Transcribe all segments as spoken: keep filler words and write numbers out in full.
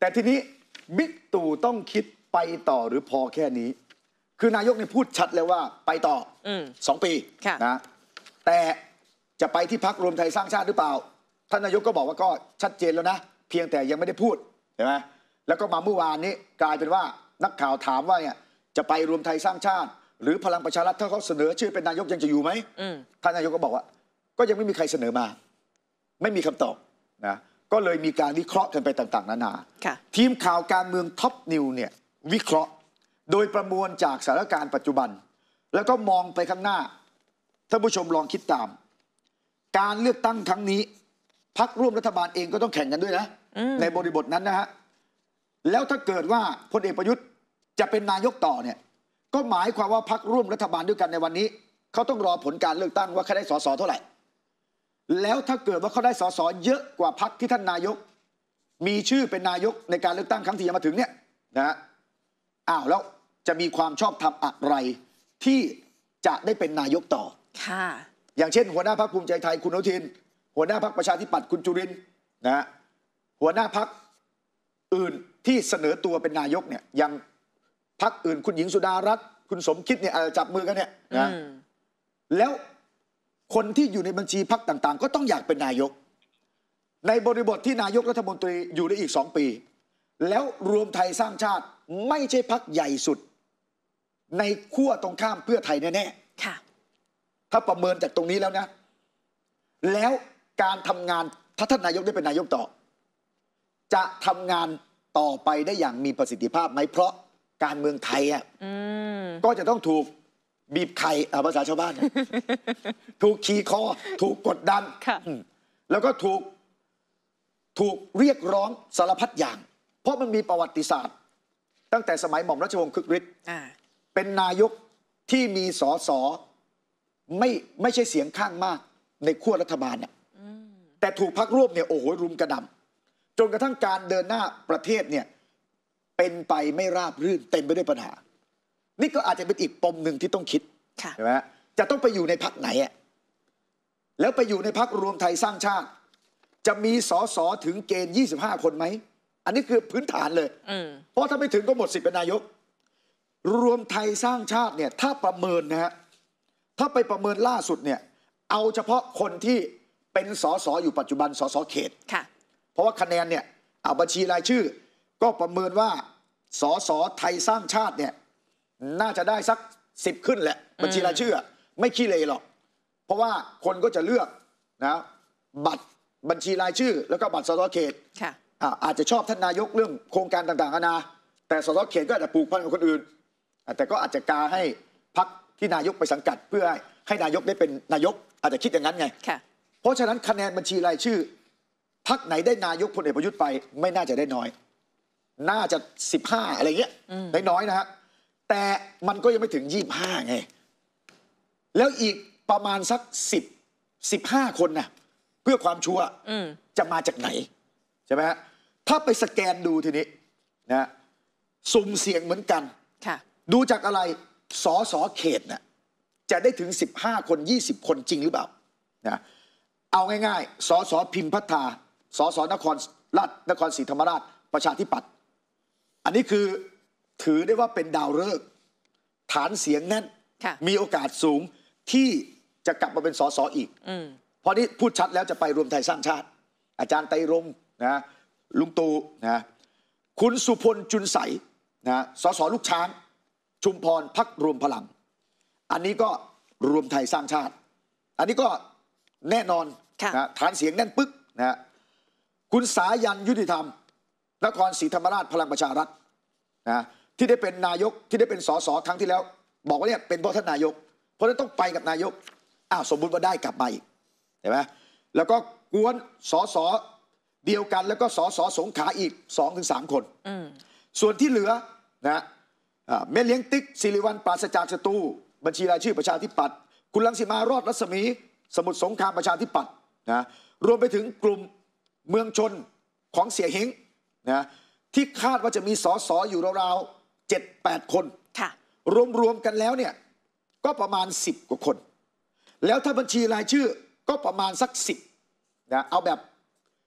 แต่ทีนี้บิ๊กตู่ต้องคิดไปต่อหรือพอแค่นี้คือนายกเนี่ยพูดชัดเลยว่าไปต่อสองปีนะแต่จะไปที่พรรครวมไทยสร้างชาติหรือเปล่าท่านนายกก็บอกว่าก็ชัดเจนแล้วนะเพียงแต่ยังไม่ได้พูดเห็นไหมแล้วก็มาเมื่อวานนี้กลายเป็นว่านักข่าวถามว่าเนี่ยจะไปรวมไทยสร้างชาติหรือพลังประชารัฐถ้าเขาเสนอชื่อเป็นนายกยังจะอยู่ไหมท่านนายกก็บอกว่าก็ยังไม่มีใครเสนอมาไม่มีคำตอบนะก็เลยมีการวิเคราะห์กันไปต่างๆนานาทีมข่าวการเมืองท็อปนิวเนี่ยวิเคราะห์โดยประมวลจากสถานการณ์ปัจจุบันแล้วก็มองไปข้างหน้าท่านผู้ชมลองคิดตามการเลือกตั้งครั้งนี้พรรคร่วมรัฐบาลเองก็ต้องแข่งกันด้วยนะในบริบทนั้นนะฮะแล้วถ้าเกิดว่าพลเอกประยุทธ์จะเป็นนายกต่อเนี่ยก็หมายความว่าพรรคร่วมรัฐบาลด้วยกันในวันนี้เขาต้องรอผลการเลือกตั้งว่าเขาได้สสเท่าไหร่แล้วถ้าเกิดว่าเขาได้สสเยอะกว่าพรรคที่ท่านนายกมีชื่อเป็นนายกในการเลือกตั้งครั้งที่จะมาถึงเนี่ยนะฮะอ้าวแล้วจะมีความชอบธรรมอะไรที่จะได้เป็นนายกต่อค่ะอย่างเช่นหัวหน้าพรรคภูมิใจไทยคุณอนุทินหัวหน้าพรรคประชาธิปัตย์คุณจุรินทร์นะฮะหัวหน้าพรรคอื่นที่เสนอตัวเป็นนายกเนี่ยอย่างพรรคอื่นคุณหญิงสุดารัตน์คุณสมคิดเนี่ยจับมือกันเนี่ยนะแล้วคนที่อยู่ในบัญชีพรรคต่างๆก็ต้องอยากเป็นนายกในบริบทที่นายกรัฐมนตรีอยู่ได้อีกสองปีแล้วรวมไทยสร้างชาติไม่ใช่พรรคใหญ่สุดในขั้วตรงข้ามเพื่อไทยแน่ๆค่ะถ้าประเมินจากตรงนี้แล้วนะแล้วการทำงานถ้าท่านนายกได้เป็นนายกต่อจะทำงานต่อไปได้อย่างมีประสิทธิภาพไหมเพราะการเมืองไทยอ่ะก็จะต้องถูกบีบไข่ภาษาชาวบ้าน ถูกขี่คอถูกกดดันแล้วก็ถูกถูกเรียกร้องสารพัดอย่างเพราะมันมีประวัติศาสตร์ตั้งแต่สมัยหม่อมราชวงศ์คึกฤทธิ์เป็นนายกที่มีสสไม่ไม่ใช่เสียงข้างมากในขั้วรัฐบาลเนี่ยแต่ถูกพรรคร่วมเนี่ยโอ้โหรุมกระหน่ำจนกระทั่งการเดินหน้าประเทศเนี่ยเป็นไปไม่ราบรื่นเต็มไปด้วยปัญหานี่ก็อาจจะเป็นอีกปมหนึ่งที่ต้องคิดใช่ไหมจะต้องไปอยู่ในพรรคไหนอ่ะแล้วไปอยู่ในพรรครวมไทยสร้างชาติจะมีสสถึงเกณฑ์ยี่สิบห้าคนไหมอันนี้คือพื้นฐานเลยเพราะถ้าไม่ถึงก็หมดสิทธิ์เป็นนายกรวมไทยสร้างชาติเนี่ยถ้าประเมินนะฮะถ้าไปประเมินล่าสุดเนี่ยเอาเฉพาะคนที่เป็นสสอยู่ปัจจุบันสสเขตเพราะว่าคะแนนเนี่ยเอาบัญชีรายชื่อก็ประเมินว่าสสไทยสร้างชาติเนี่ยน่าจะได้สักสิบขึ้นแหละบัญชีรายชื่อไม่ขี้เลหรอกเพราะว่าคนก็จะเลือกนะบัตรบัญชีรายชื่อแล้วก็บัตรสสเขตอาจจะชอบท่านนายกเรื่องโครงการต่างๆนานาแต่สสเขตก็อาจจะปลูกพันกับคนอื่นแต่ก็อาจจะกาให้พรรคที่นายกไปสังกัดเพื่อให้นายกได้เป็นนายกอาจจะคิดอย่างนั้นไงเพราะฉะนั้นคะแนนบัญชีรายชื่อพรรคไหนได้นายกพลเอกประยุทธ์ไปไม่น่าจะได้น้อยน่าจะสิบห้าอะไรเงี้ยได้น้อยนะฮะแต่มันก็ยังไม่ถึงยี่สิบห้าไงแล้วอีกประมาณสักสิบสิบห้าคนนะเพื่อความชัวร์จะมาจากไหนใช่ไหมฮะถ้าไปสแกนดูทีนี้นะสุ่มเสี่ยงเหมือนกันดูจากอะไรสอสอเขตนะจะได้ถึงสิบห้าคนยี่สิบคนจริงหรือเปล่านะเอาง่ายๆสอสอพิมพ์พัฒนาสอสอนครราชนครศรีธรรมราชประชาธิปัตย์อันนี้คือถือได้ว่าเป็นดาวฤกษ์ฐานเสียงแน่นมีโอกาสสูงที่จะกลับมาเป็นสสอีกเพราะนี้พูดชัดแล้วจะไปรวมไทยสร้างชาติอาจารย์ไตรรงค์นะลุงตู่นะคุณสุพลจุลใสนะสสลูกช้างชุมพรพรรครวมพลังอันนี้ก็รวมไทยสร้างชาติอันนี้ก็แน่นอนนะฐานเสียงแน่นปึ๊กนะคุณสายันยุติธรรมนครศรีธรรมราชพลังประชารัฐนะที่ได้เป็นนายกที่ได้เป็นสสครั้งที่แล้วบอกว่าเนี่ยเป็นเพราะท่านนายกเพราะฉะนั้นต้องไปกับนายกอ้าวสมมุติว่าได้กลับมาอีกเห็นไหมแล้วก็กวนสสเดียวกันแล้วก็สสสงขลาอีกสองถึงสามคนส่วนที่เหลือนะแม่เลี้ยงติ๊กศิริวัลย์ปราศจากศัตรูบัญชีรายชื่อประชาธิปัตย์คุณรังสิมารอดรัศมีสมุทรสงครามประชาธิปัตย์นะรวมไปถึงกลุ่มเมืองชนของเสี่ยเฮงนะที่คาดว่าจะมีสสอยู่ราวๆเจ็ดแปดคนรวมๆกันแล้วเนี่ยก็ประมาณสิบกว่าคนแล้วถ้าบัญชีรายชื่อก็ประมาณสักสิบนะเอาแบบ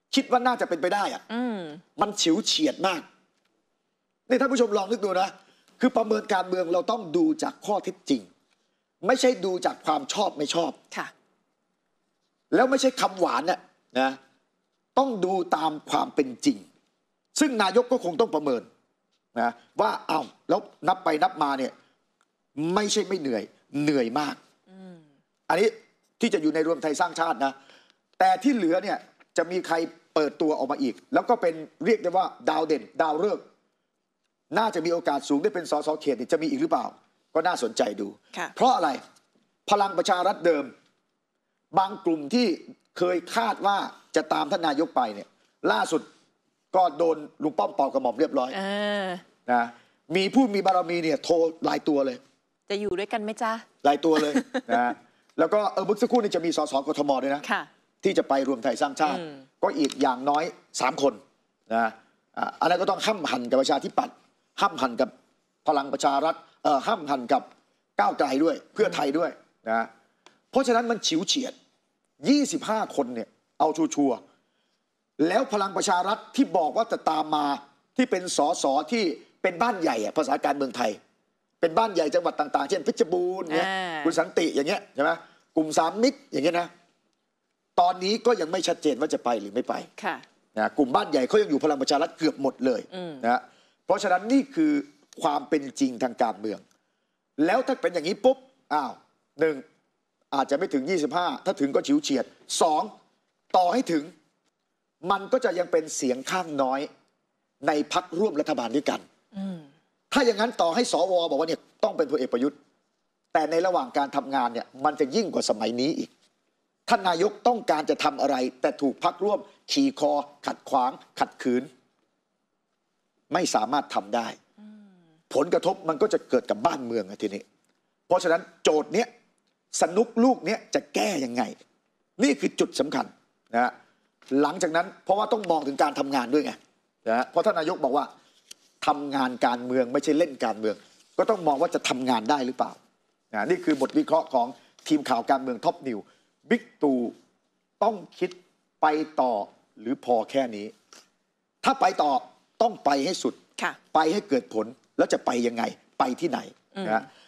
คิดว่าน่าจะเป็นไปได้อะมันฉิวเฉียดมากนี่ท่านผู้ชมลองนึกดูนะคือประเมินการเมืองเราต้องดูจากข้อเท็จจริงไม่ใช่ดูจากความชอบไม่ชอบค่ะแล้วไม่ใช่คำหวานน่ะนะต้องดูตามความเป็นจริงซึ่งนายกก็คงต้องประเมินนะว่าเอ้าแล้วนับไปนับมาเนี่ยไม่ใช่ไม่เหนื่อยเหนื่อยมากอันนี้ที่จะอยู่ในรวมไทยสร้างชาตินะแต่ที่เหลือเนี่ยจะมีใครเปิดตัวออกมาอีกแล้วก็เป็นเรียกได้ว่าดาวเด่นดาวฤกษ์น่าจะมีโอกาสสูงได้เป็นสสเขตจะมีอีกหรือเปล่าก็น่าสนใจดูเพราะอะไรพลังประชารัฐเดิมบางกลุ่มที่เคยคาดว่าจะตามท่านนายกไปเนี่ยล่าสุดก็โดนลุงป้อมเป่ากระหม่อมเรียบร้อยนะมีผู้มีบารมีเนี่ยโทรหลายตัวเลยจะอยู่ด้วยกันไหมจ๊ะหลายตัวเลยนะแล้วก็เออเมื่อสักครู่นี้จะมีสสกทมด้วยนะที่จะไปรวมไทยสร้างชาติก็อีกอย่างน้อยสามคนนะอันนั้นก็ต้องห้ามหันกับประชาธิปัตย์ห้ามหันกับพลังประชารัฐเอ่อห้ามหันกับก้าวไกลด้วยเพื่อไทยด้วยนะเพราะฉะนั้นมันฉิวเฉียดยี่สิบห้าคนเนี่ยเอาชัวร์แล้วพลังประชารัฐที่บอกว่าจะตามมาที่เป็นสสที่เป็นบ้านใหญ่ภาษาการเมืองไทยเป็นบ้านใหญ่จังหวัดต่างๆเช่นเพชรบูรณ์เนี่ยคุณสันติอย่างเงี้ยใช่ไหมกลุ่มสามมิตรอย่างเงี้ยนะตอนนี้ก็ยังไม่ชัดเจนว่าจะไปหรือไม่ไปนะกลุ่มบ้านใหญ่เขายังอยู่พลังประชารัฐเกือบหมดเลยนะเพราะฉะนั้นนี่คือความเป็นจริงทางการเมืองแล้วถ้าเป็นอย่างนี้ปุ๊บอ้าวหนึ่งอาจจะไม่ถึงยี่สิบห้าถ้าถึงก็ฉิวเฉียดสองต่อให้ถึงมันก็จะยังเป็นเสียงข้างน้อยในพรรคร่วมรัฐบาลด้วยกันถ้าอย่างนั้นต่อให้สวบอกว่าเนี่ยต้องเป็นพลเอกประยุทธ์แต่ในระหว่างการทำงานเนี่ยมันจะยิ่งกว่าสมัยนี้อีกท่านนายกต้องการจะทำอะไรแต่ถูกพรรคร่วมขี่คอขัดขวางขัดขืนไม่สามารถทำได้ผลกระทบมันก็จะเกิดกับบ้านเมืองทีนี้เพราะฉะนั้นโจทย์เนี้ยสนุกลูกเนี้ยจะแก้ยังไงนี่คือจุดสำคัญนะหลังจากนั้นเพราะว่าต้องมองถึงการทำงานด้วยไงนะเพราะท่านนายกบอกว่าทำงานการเมืองไม่ใช่เล่นการเมืองก็ต้องมองว่าจะทำงานได้หรือเปล่านะนี่คือบทวิเคราะห์ของทีมข่าวการเมืองท็อปนิวบิ๊กตู่ต้องคิดไปต่อหรือพอแค่นี้ถ้าไปต่อต้องไปให้สุดไปให้เกิดผลแล้วจะไปยังไงไปที่ไหนนะ